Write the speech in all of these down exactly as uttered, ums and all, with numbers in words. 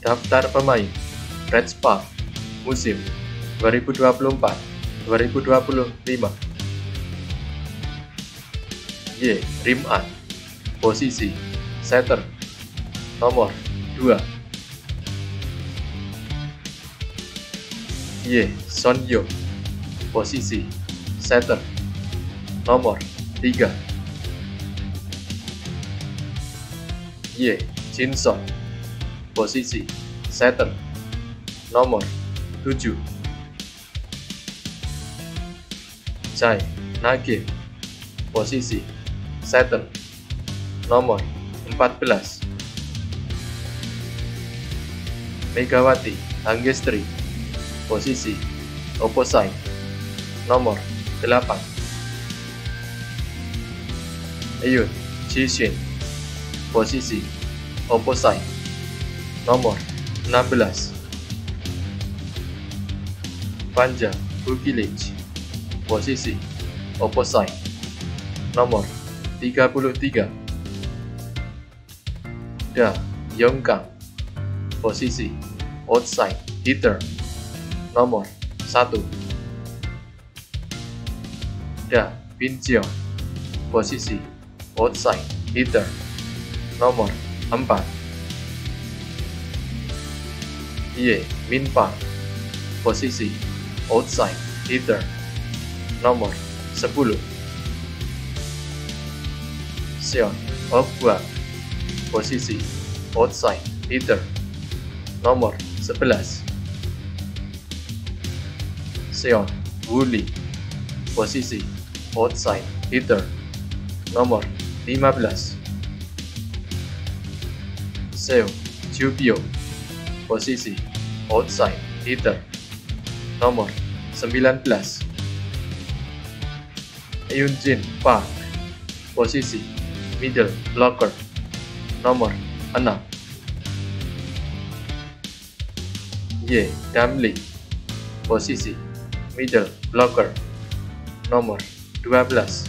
Daftar pemain Red Spark musim dua ribu dua puluh empat dua ribu dua puluh lima. Y. Rim-an, posisi setter, nomor dua. Y. Sonyo, posisi setter, nomor tiga. Y. Jinson, posisi setter, nomor tujuh. Chai Nage, posisi setter, nomor empat belas. Megawati Angestri, posisi opposite, nomor delapan. Ayun Jishin, posisi opposite, nomor enam belas. Panja Bukilic, posisi opposite, nomor tiga puluh tiga. Da Yongkang, posisi outside hitter, nomor satu. Da Pinjong, posisi outside hitter, nomor empat. Ye Minpa, posisi outside hitter, nomor sepuluh. Seon Okwa, posisi outside hitter, nomor sebelas. Seon Wuli, posisi outside hitter, nomor lima belas. Seo Jubyo, posisi outside hitter, nomor sembilan belas. Eunjin Park, posisi middle blocker, nomor enam. Ye Damli, posisi middle blocker, nomor dua belas.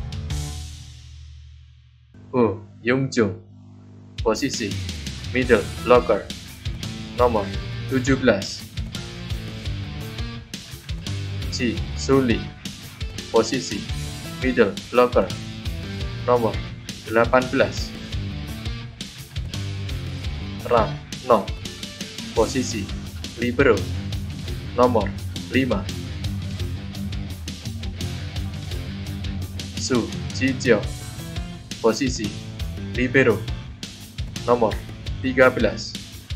Ho Yongjung, posisi middle blocker, nomor tujuh belas. Ji Suli, posisi middle blocker, nomor delapan belas. Ram No, posisi libero, nomor lima. Su Jijyo, posisi libero, nomor tiga belas.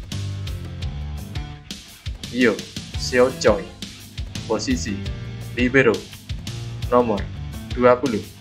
Yo Seo Choi, posisi libero, nomor dua puluh.